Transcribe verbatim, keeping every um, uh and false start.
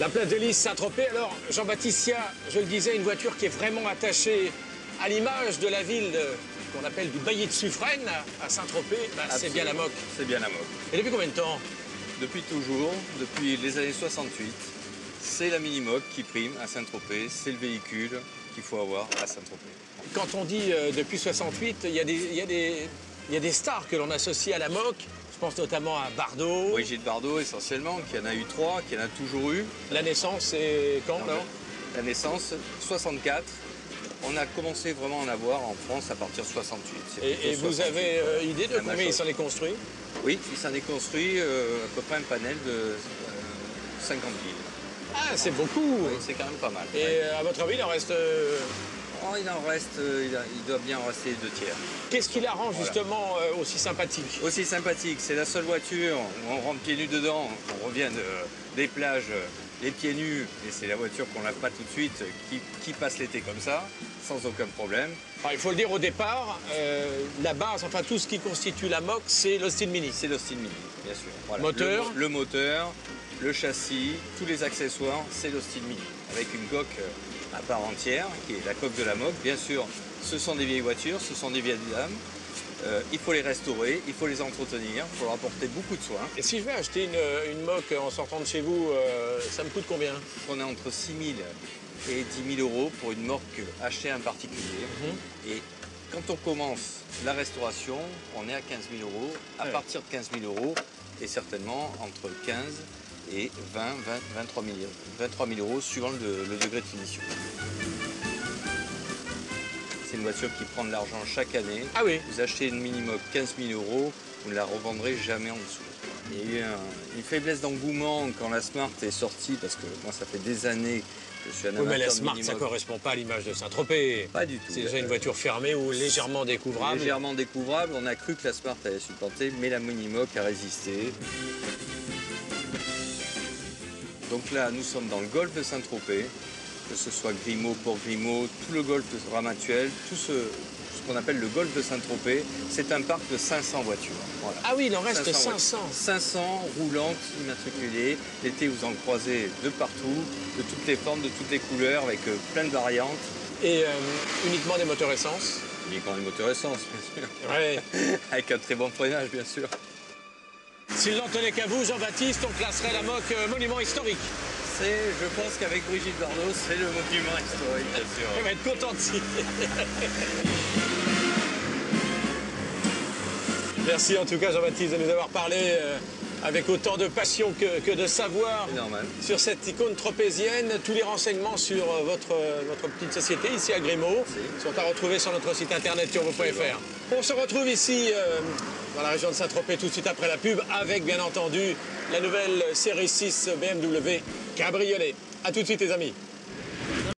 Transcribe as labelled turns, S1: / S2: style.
S1: La place de Lys, Saint-Tropez. Alors, Jean-Baptiste, il y a, je le disais, une voiture qui est vraiment attachée à l'image de la ville qu'on appelle du bailli de Suffren, à Saint-Tropez. Ben, c'est bien la Moque.
S2: C'est bien la Moque.
S1: Et depuis combien de temps?
S2: Depuis toujours, depuis les années soixante-huit, c'est la Mini-Moque qui prime à Saint-Tropez. C'est le véhicule qu'il faut avoir à Saint-Tropez.
S1: Quand on dit euh, depuis soixante-huit, il y, y, y a des stars que l'on associe à la Moque. Je pense notamment à Bardot.
S2: Brigitte Bardot, essentiellement, qui en a eu trois, qui en a toujours eu.
S1: La naissance, c'est quand,
S2: non,
S1: là?
S2: La naissance, soixante-quatre. On a commencé vraiment à en avoir en France à partir de soixante-huit.
S1: Et, et vous avez euh, idée de combien il s'en est construit?
S2: Oui, il s'en est construit euh, à peu près un panel de euh, cinquante mille.
S1: Ah, c'est beaucoup.
S2: Oui, c'est quand même pas mal.
S1: Et
S2: ouais.
S1: à votre avis, il en reste... Euh...
S2: Oh, il en reste, euh, il, a, il doit bien en rester deux tiers.
S1: Qu'est-ce qui la rend
S2: voilà.
S1: justement euh, aussi sympathique?
S2: Aussi sympathique, c'est la seule voiture où on rentre pieds nus dedans, on revient de, des plages les pieds nus, et c'est la voiture qu'on lave pas tout de suite, qui, qui passe l'été comme ça, sans aucun problème.
S1: Alors, il faut le dire au départ, euh, la base, enfin tout ce qui constitue la Moque, c'est l'Austin Mini.
S2: C'est l'Austin Mini, bien sûr. Voilà.
S1: Moteur
S2: le, le moteur, le châssis, tous les accessoires, c'est l'Austin Mini, avec une coque à part entière, qui est la coque de la Moque. Bien sûr, ce sont des vieilles voitures, ce sont des vieilles dames. Euh, il faut les restaurer, il faut les entretenir, il faut leur apporter beaucoup de soins.
S1: Et si je vais acheter une, une Moque en sortant de chez vous, euh, ça me coûte combien?
S2: On est entre six mille et dix mille euros pour une Moque achetée en particulier. Mm-hmm. Et quand on commence la restauration, on est à quinze mille euros. À ouais. partir de quinze mille euros, et certainement entre quinze et vingt, vingt, vingt-trois mille euros, suivant le, le degré de finition. C'est une voiture qui prend de l'argent chaque année.
S1: Ah oui.
S2: Vous achetez une Mini-Moque quinze mille euros, vous ne la revendrez jamais en dessous. Il y a eu un, une faiblesse d'engouement quand la Smart est sortie, parce que moi, ça fait des années que je suis un amateur de
S1: oui, mais la Smart,
S2: Mini-Moque.
S1: Ça ne correspond pas à l'image de Saint-Tropez.
S2: Pas du tout.
S1: C'est déjà une voiture fermée ou légèrement découvrable.
S2: Légèrement découvrable. On a cru que la Smart allait supporter, mais la Mini-Moque a résisté. Donc là, nous sommes dans le golfe de Saint-Tropez. Que ce soit Grimaud, Port-Grimaud, tout le golfe de Ramatuelle, tout ce, ce qu'on appelle le golfe de Saint-Tropez, c'est un parc de cinq cents voitures. Voilà.
S1: Ah oui, il en reste cinq cents.
S2: cinq cents roulantes, immatriculées. L'été, vous en croisez de partout, de toutes les formes, de toutes les couleurs, avec euh, plein de variantes.
S1: Et euh, uniquement des moteurs essence?
S2: Uniquement des moteurs essence, bien sûr.
S1: Ouais.
S2: Avec un très bon freinage, bien sûr.
S1: S'il n'en tenait qu'à vous, Jean-Baptiste, on classerait la Moque euh, monument historique.
S2: C'est, je pense qu'avec Brigitte Bardot, c'est le monument historique, bien sûr.
S1: Elle va être contente si. Merci en tout cas, Jean-Baptiste, de nous avoir parlé euh, avec autant de passion que, que de savoir sur cette icône tropézienne. Tous les renseignements sur euh, votre, euh, votre petite société ici à Grimaud sont à retrouver sur notre site internet turbo point F R. On se retrouve ici euh, dans la région de Saint-Tropez tout de suite après la pub avec bien entendu la nouvelle série six B M W Cabriolet. A tout de suite les amis.